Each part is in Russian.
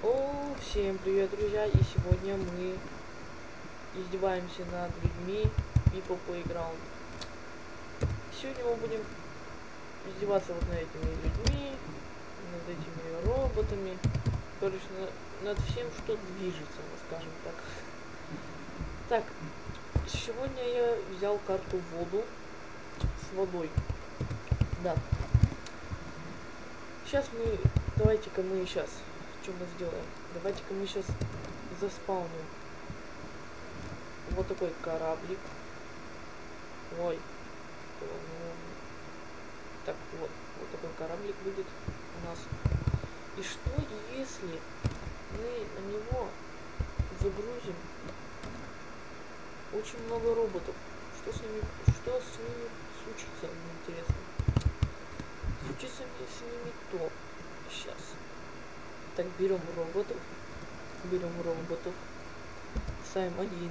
Всем привет, друзья! И сегодня мы издеваемся над людьми People Playground. Сегодня мы будем издеваться вот над этими людьми, над этими роботами, короче, над всем, что движется, скажем так. Так, сегодня я взял карту воду с водой. Да. Давайте-ка мы сейчас, что мы сделаем? Давайте-ка мы сейчас заспауним вот такой кораблик. Ой. Так, вот такой кораблик будет у нас. И что если мы на него загрузим очень много роботов? Что с ними случится, мне интересно. Случится мне с ними то. Сейчас. Так, берем роботов. Ставим 1,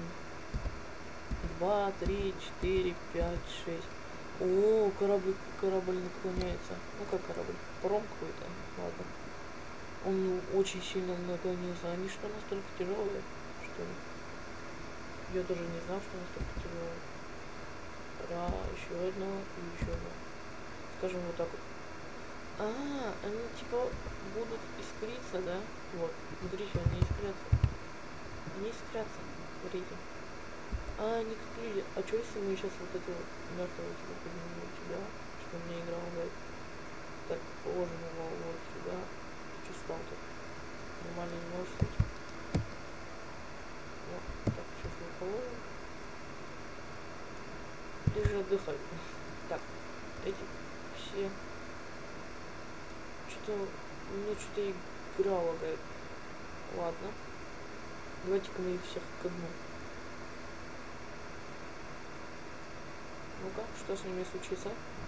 2, 3, 4, 5, 6. О, корабль наклоняется. Ну как корабль? Паром какой-то. Ладно. Он очень сильно наклонился. Они что, настолько тяжелые? Что ли? Я даже не знал, что настолько тяжелые. Еще одно и еще одно. Скажем вот так вот. Они типа будут искриться, да? Вот. Смотрите, они искрятся. Смотрите. Они как люди. А что если мы сейчас вот этого мертвого типа поднимем сюда, что мне игра лагает? Так, положим его вот сюда. Что стал-то? Нормально не можешь стать. Вот. Так, сейчас мы положим. Лежи, отдыхай. Так, эти все. Мне что-то игра лагает. Ладно. Давайте-ка мы их всех ко дну. Ну-ка, что с ними случится?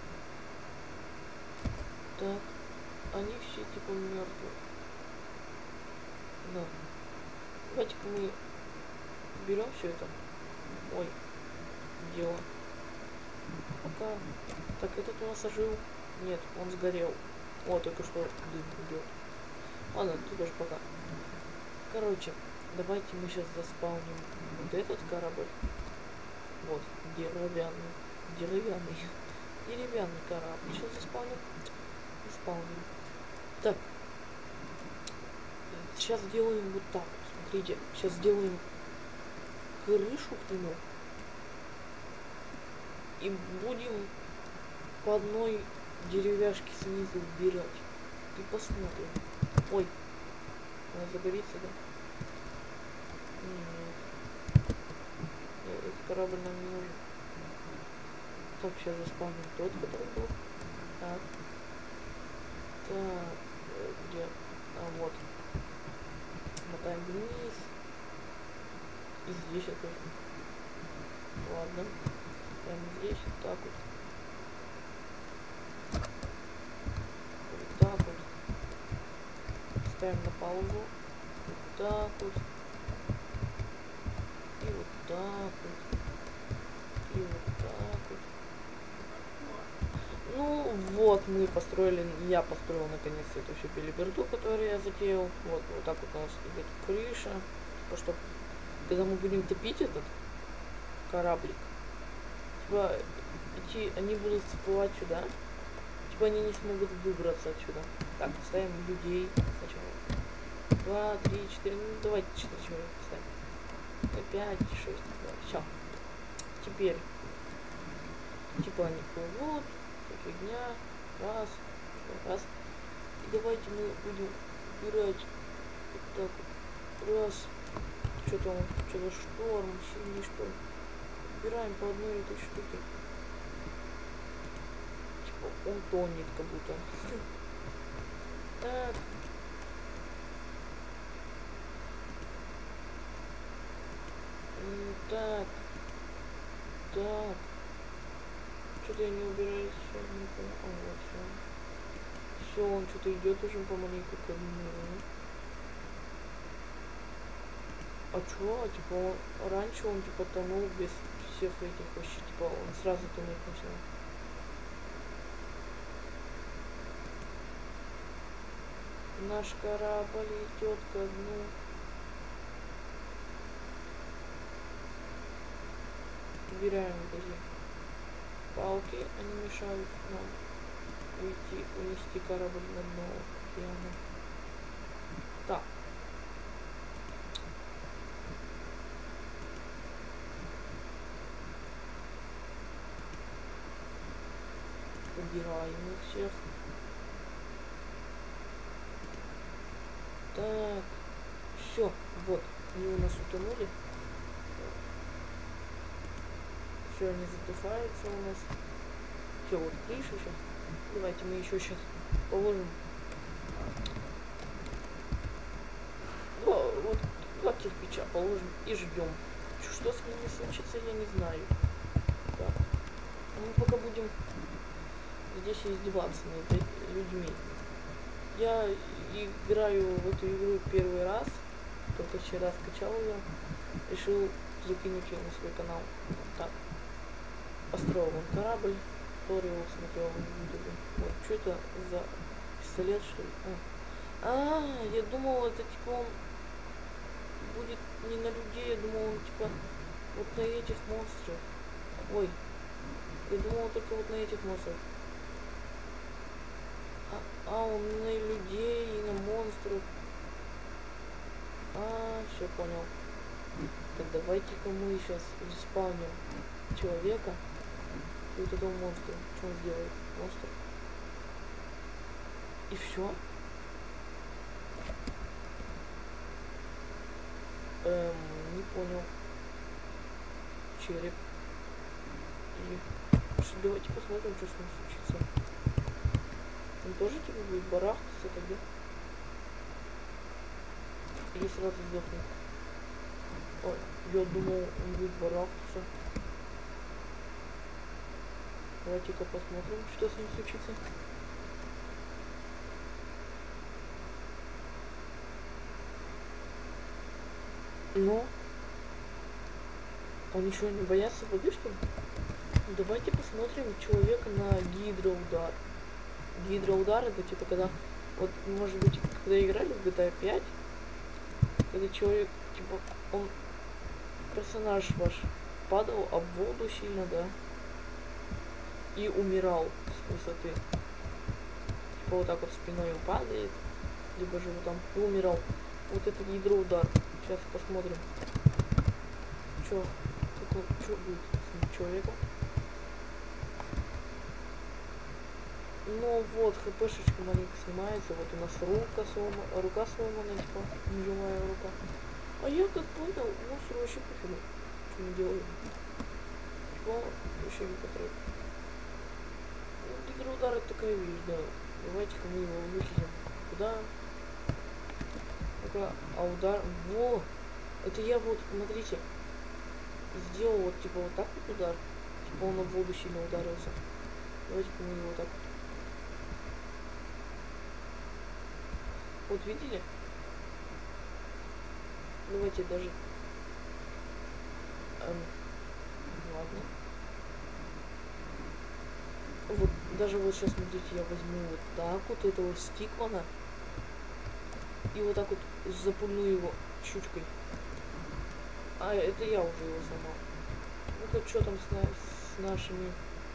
Так, они все типа мертвые. Да. Давайте-ка мы берем все это. Ой, дело. Пока. Так, этот у нас ожил. Нет, он сгорел. О, только что дым идет. Ладно, тут тоже пока. Короче, давайте мы сейчас заспауним вот этот корабль. Вот, деревянный корабль. Сейчас заспауним. Так. Сейчас сделаем вот так. Смотрите, сейчас сделаем крышу к нему. И будем по одной деревяшке снизу убирать. И посмотрим. Ой, она загорится, да? Нет. Этот корабль нам не нужен. Так, сейчас заспавним тот, который был. Так. Так, где? Вот. Мотаем вниз. И здесь это. Ладно. Прямо здесь, так вот. Вот так вот. Ставим на паузу. Вот так вот. И вот так вот. И вот так вот. Ну вот, я построил наконец эту всю белиберду, которую я затеял. Вот так вот у нас идет крыша. Типа, чтобы когда мы будем топить этот кораблик, типа они будут всплывать сюда. Типа они не смогут выбраться отсюда. Так, ставим людей сначала. 2, 3, 4, ну давайте 4 человека ставим. 5, 6, да, все. Теперь, типа они плывут, вся фигня, раз. И давайте мы будем убирать вот так вот. Раз. Что-то шторм, сильный шторм. Убираем по одной этой штуке. Типа он тонет как будто. Так. Так. Что-то я не убираюсь, все, не понял. Вот все. Все, он что-то идет уже помаленьку ко дну. А чё? Типа раньше он типа тонул без всех этих вообще, типа он сразу тонуть начал. Наш корабль идет ко дну. Убираем вот эти палки, они мешают нам унести корабль на дно океана. Так. Убираем их всех. Так. Все, вот, они у нас утонули. Все, они задыхаются у нас. Все, вот крыша сейчас. Давайте мы еще сейчас положим. Вот 2 кирпича положим и ждем. Что с ними случится, я не знаю. Так. Мы пока будем здесь издеваться над людьми. Я играю в эту игру первый раз. Только вчера скачал ее. Решил закинуть ее на свой канал. Так. Построил он корабль. Туториал смотрел в ютубе. Вот, что это за пистолет, что ли? Я думал, это типа он будет не на людей, я думал, он типа вот на этих монстров. Ой, я думал только вот на этих монстров. Он на людей и на монстров. Все понял. Так давайте-ка мы сейчас респауним человека и вот этого монстра. Что он сделает? Монстр. И все. Не понял. Череп. И давайте посмотрим, что с ним случится. Он тоже типа будет барахтаться тогда? Или сразу сдохнет? Ой, я думал, он будет барахтаться. Давайте-ка посмотрим, что с ним случится. Но он ничего не боятся воды, что ли? Давайте посмотрим человека на гидроудар. Гидроудар это типа когда, вот может быть, когда играли в GTA 5, когда человек, типа, он, персонаж ваш, падал об воду сильно, да, и умирал с высоты. Типа вот так вот спиной он падает, либо же вот там и умирал. Вот это гидроудар. Сейчас посмотрим, что будет с человеком. Ну вот, хпшечка маленько снимается. Вот у нас рука сломана, типа, неживая рука. А я как понял, монстру вообще пофигу, что мы делаем. Типа, вообще не потребует. Ну, гидроудар это такая вещь, да. Давайте-ка мы его выкинем. Куда? Удар. Во! Это я вот, смотрите, сделал вот типа вот так вот удар. Типа он на воду сильно ударился. Давайте-ка мы его вот так вот. Вот видели? Давайте даже... ладно. Вот даже вот сейчас, смотрите, я возьму вот так вот этого Стикмана. И вот так вот запульну его щучкой. Это я уже его сломал. Ну-ка, что там с нашими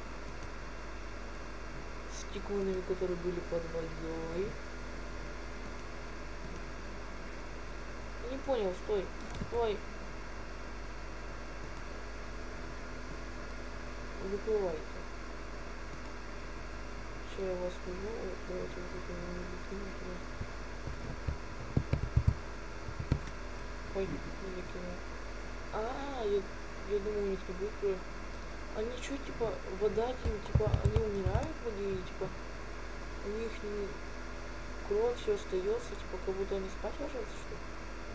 стикманами, которые были под водой? Не понял, стой. Выплывайте. Сейчас я вас возьму. Вот, давайте вот это выкину туда. Ой, не закинул. Я думаю, у них не будет крови. Они что, типа, вода, типа, они умирают в воде, и, типа, у них не... кровь все остается, типа, как будто они спать ложатся, что ли?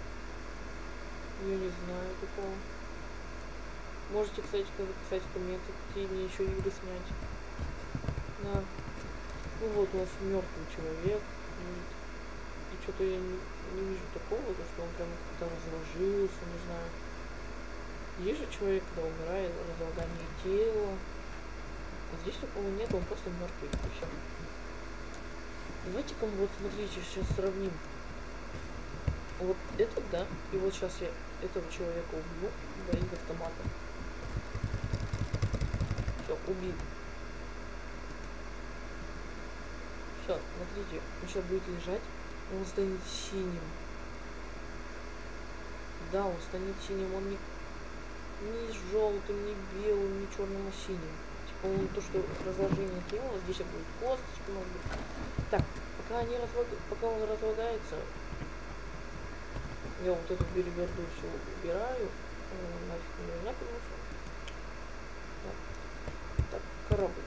Я не знаю такого. Можете, кстати, написать в комментах, какие мне еще игры снять. Да. Ну вот у нас мертвый человек. И что-то я не вижу такого, то что он прям как-то разложился, не знаю. Есть же человек, когда умирает, разлагание тела. А здесь такого нет, он просто мертвый, и все. Давайте-ка вот смотрите, сейчас сравним. Вот этот, да, и вот сейчас я этого человека убью, двоих автоматом. Все, убил. Все, смотрите, он сейчас будет лежать, он станет синим. Да, он станет синим, он не желтым, не белым, не черным, а синим. Типа он то, что разложение тела, здесь будет косточка, может быть. Так, пока он разлагается, я вот эту билиберду все убираю. Нафиг не нужна, потому что... Так, корабль.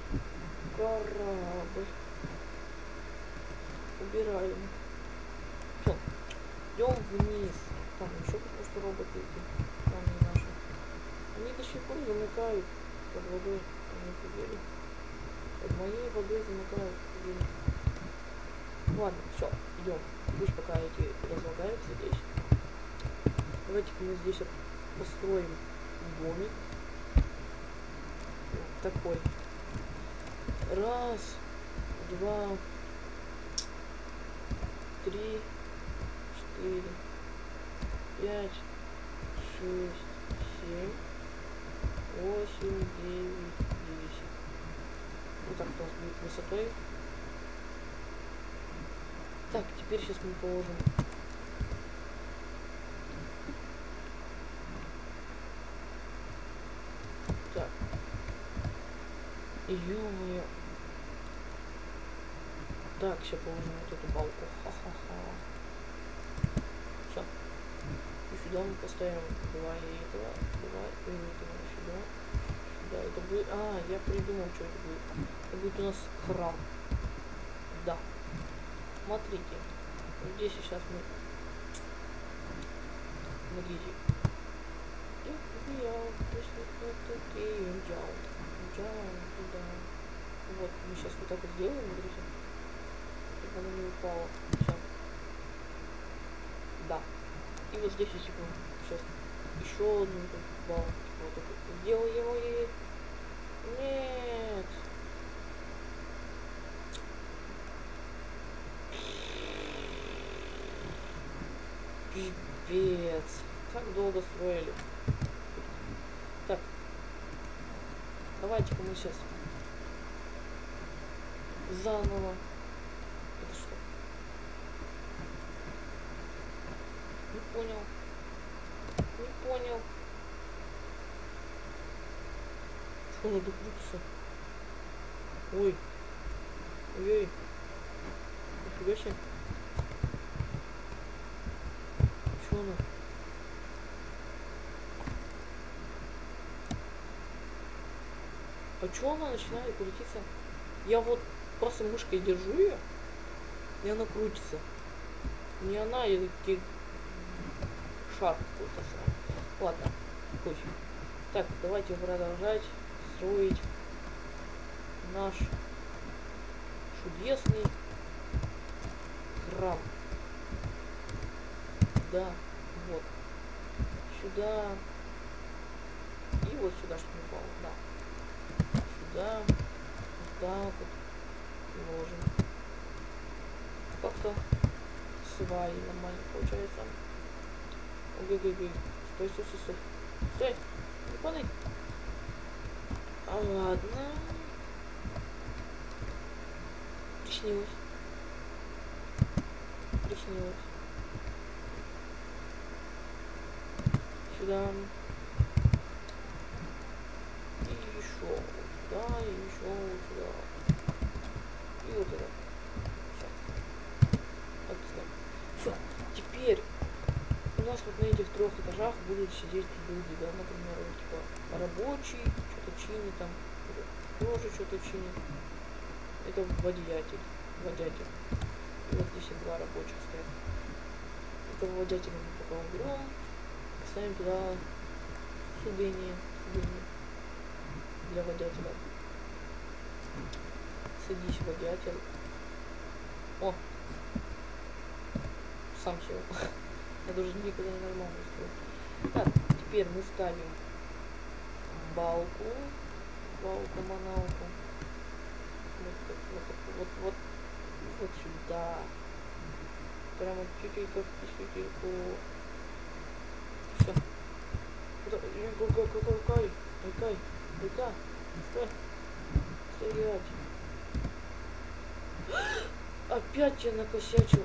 Убираем. Все, идем вниз. Там еще потому что роботы эти, там не наши. Они до сих пор замыкают под водой. Они офигели. Под моей водой замыкают. Офигели. Ладно, все, идем. Пусть пока эти разлагаются здесь. Давайте-ка мы здесь построим домик. Вот такой. Раз, два, три, 4, 5, 6, 7, 8, 9, 10. Вот так у нас будет высотой. Так, теперь сейчас мы положим. Так. Ё-моё. Так, сейчас положим вот эту балку. Ха-ха-ха. Все. И сюда мы поставим два этого сюда. Сюда это будет. А, я придумал, что это будет. Это будет у нас храм. Да. Смотрите. Здесь сейчас мы. Смотрите. Вот, мы сейчас вот так вот сделаем, друзья. Чтобы она не упала. Все. Да. И вот здесь я типа сейчас еще одну балку. Вот так вот сделал его и... Нет. Пипец. Как долго строили. Так. Давайте-ка мы сейчас заново. Это что? Не понял. Не понял. Что надо крутиться? Ой. Ой-ой. Нифига себе. Что она? А чё она начинает крутиться? Я вот просто мышкой держу ее, и она крутится. Не она, я такие шар какой-то сам. Ладно, пусть. Так, давайте продолжать строить наш чудесный храм. Да, вот. Сюда. И вот сюда, чтобы не упало, да. Сюда, вот так вот ложим. Как-то сваи нормально получается. Ой-ой-ой. Стой, стой, стой, стой. Стой, не падай. А ладно. Приснилось. Приснилось. Сюда. И еще вот сюда, и еще вот сюда. И вот это. Все. Отлично. Все. Теперь у нас вот на этих 3 этажах будут сидеть люди, да, например, вот, типа рабочий, что-то чинит там, тоже что-то чинит. Это водятель. И вот здесь 2 рабочих стоят. Этого водятеля мы пока уберем. Ставим туда сиденье для водятеля. Садись, водятель. О! Сам сел. Я даже никогда не нормально строил. Так, теперь мы ставим балку, маналку. Вот. Вот сюда. Прямо чуть-чуть в кисельку. Все. Какой? Айка. Стой. Стоять. Опять я накосячил.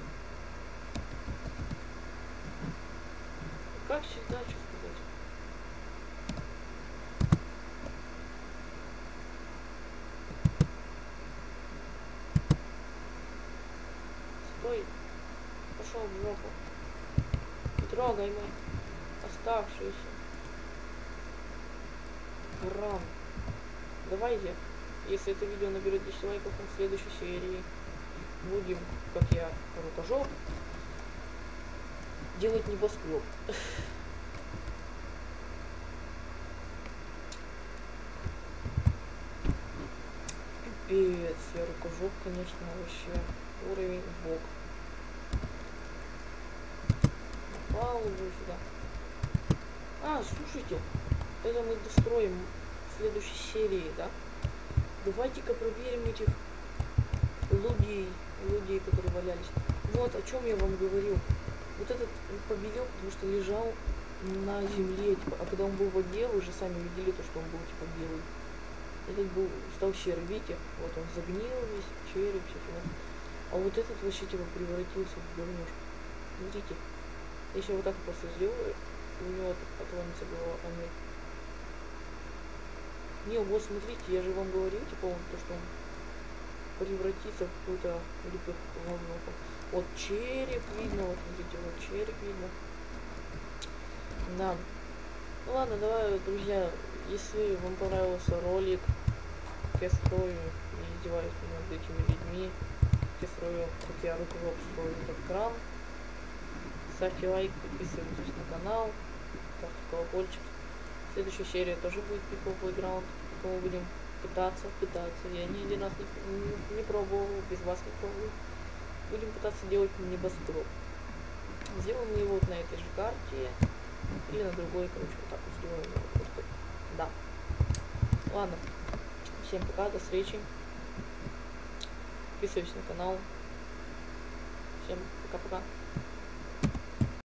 Как всегда, что сказать? Стой. Пошел в жопу. Не трогай мой оставшийся гран. Давайте, если это видео наберет 10 лайков, в следующей серии будем, как я, рукожоп, делать небоскреб. Пипец, я рукожоп, конечно, вообще уровень бог. Попал уже сюда. Слушайте, это мы достроим в следующей серии, да? Давайте-ка проверим этих людей, которые валялись. Вот о чем я вам говорил. Вот этот побелел, потому что лежал на земле, типа, а когда он был в воде, вы же сами видели то, что он был типа белый. Этот был, стал серый, видите? Вот он загнил весь, череп, все фигня. А вот этот вообще типа превратился в говнюшку. Смотрите. Если вот так просто сделаю, у него отломится голова. Не, вот смотрите, я же вам говорил, типа, то, что он превратится в какую-то говнюку. Вот череп видно, вот смотрите, вот череп видно. Да. Ну ладно, давай, друзья, если вам понравился ролик, как я строю, не издеваюсь над этими людьми, как я строю, как я рукожоп строю этот кран, ставьте лайк, подписывайтесь на канал, ставьте колокольчик. Следующая серия тоже будет People Playground, мы будем пытаться, я ни один раз не пробовал, без вас не пробую. Будем пытаться делать небоскреб. Сделаем его вот на этой же карте или на другой, короче, вот так вот сделаем его. Да. Ладно. Всем пока, до встречи. Подписывайтесь на канал. Всем пока-пока.